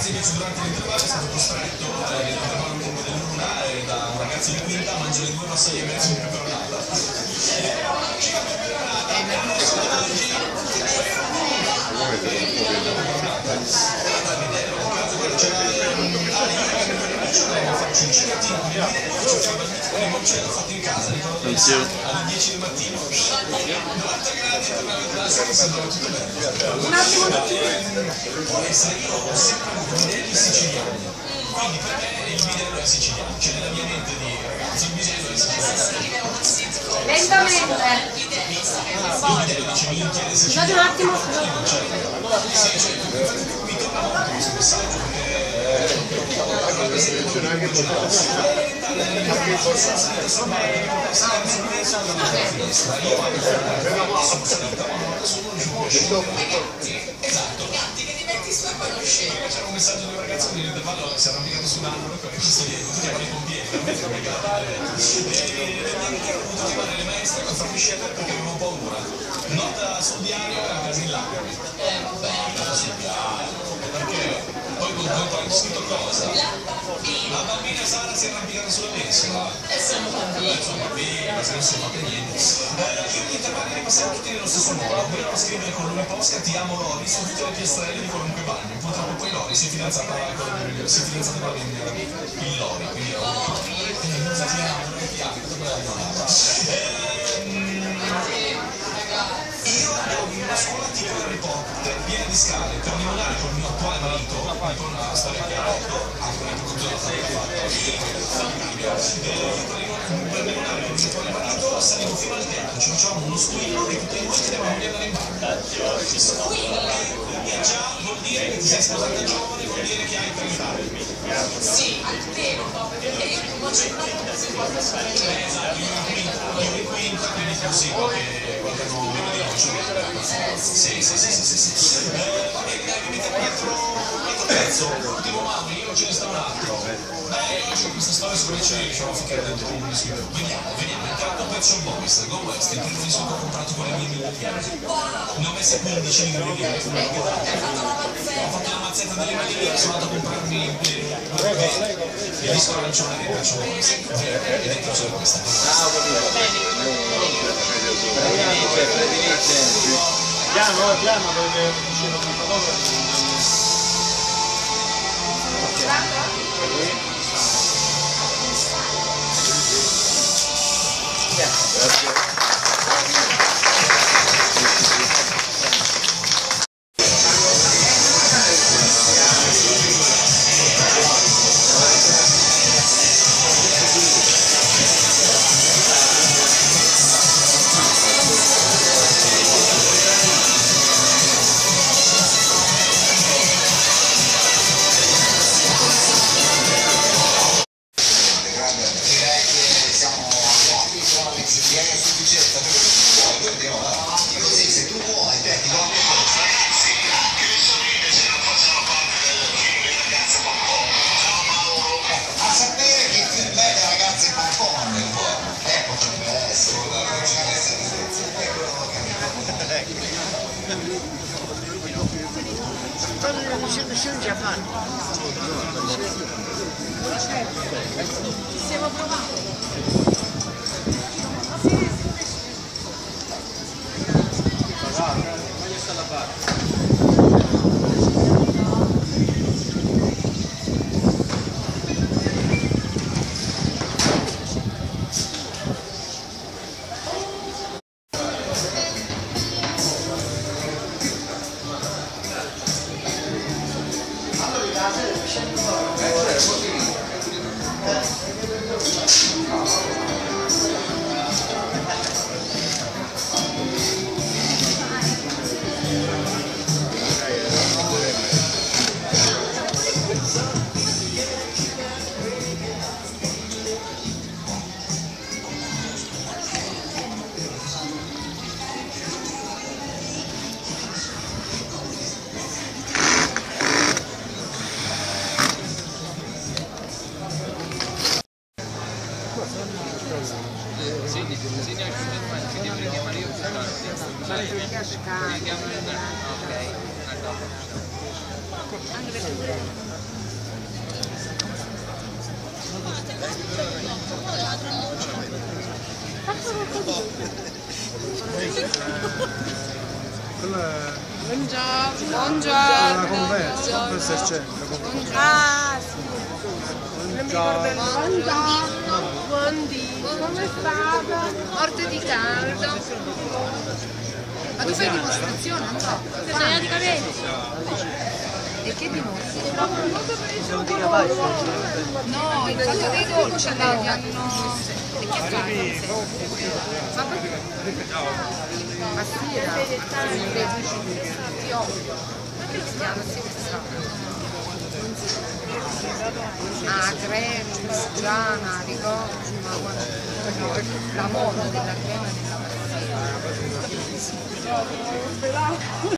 Invece durante l'intervallo è stato costretto nell'intervallo lungo dell'una da un ragazzo di quinta a mangiare 2 passaggi e mezzo di peperonata. Faccio un cinettino con il limoncello fatto in casa alle 10 del mattino. 90 gradi, tutto bene. Un attimo. Poi sai, io ho sempre avuto modelli siciliani, quindi per me il bidello è siciliano, cioè nella mia mente di ragazzo il bidello è siciliano. Lentamente. Il bidello dice minchia è siciliano. Scusate un attimo. Sì, cioè, mi torna molto questo messaggio esatto, c'era un messaggio di un ragazzo che nell'intervallo si è arrampicato su un albero e questo gli tutti i pompieri e ho dovuto chiamare le maestre per farmi scendere perché avevo paura. Nota sul diario era quasi in lacrime. Nota sul diario perché poi ho scritto cosa? La bambina Sara si è arrampicata sulla mensola. Sono bambina, se non si è fatta niente. Io gli intervalli li passavo tutti nello stesso modo. Volevano scrivere con Luna Posca ti amo Lori su tutte le piastrelle di qualunque bagno. Purtroppo poi Lori si è fidanzata con la bambina il Lori, quindi era un cosa ti amo, tutto quello che non io ero in una scuola tipo Harry Potter, piena di scale, per limonare col mio attuale marito, con una storia che ha rotto, anche una cosa che per limonare col mio attuale marito salivo fino al tetto, ci facevamo uno squillo e tutti noi chiedevamo di andare in bagno. Già vuol dire che ti sei sposata giovane, vuol dire che hai 30 anni. Sì, almeno, perché io non c'è mai si può fare. Esatto, io in quinta, quindi così qualche nuovo di oggi. Sì. Va bene, dai, mi mettiamo un altro pezzo. Ultimo Mauri, io ce ne sta un altro. Beh, oggi con questa storia secondo me ci riusciamo a ficcare dentro un disco. Vediamo. Intanto Pet Shop Boys, Go West, il primo disco che ho comprato con le mie 1000 lire. Ne ho messe 15 lire di lire. Ho fatto la mazzetta delle 1000 lire, sono andato a comprarmi il disco arancione di Pet Shop Boys. E dentro c'è questa. Piano perché vicino questa cosa. Grazie. Stiamo provando. Voglio stare da parte. Anche perché Buongiorno. Questo è il centro. Ah, sì. Non mi ricordo il nome. Buondì. Come state? Morte di caldo. Ma tu fai dimostrazione? No. Bisogna di capelli. E che dimostri? No, il fatto dei dolci li hanno... E che fai? Ma sì, era ah, crema, strana, ricordo, ma guarda, la moda della crema della